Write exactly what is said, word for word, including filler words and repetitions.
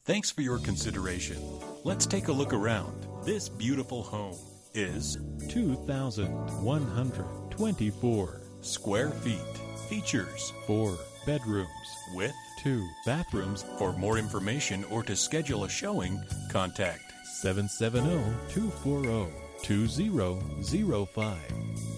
Thanks for your consideration. Let's take a look around. This beautiful home is two thousand one hundred twenty-four square feet. Features four bedrooms with two bathrooms. For more information or to schedule a showing, contact seven seven zero, two four zero, two zero zero five.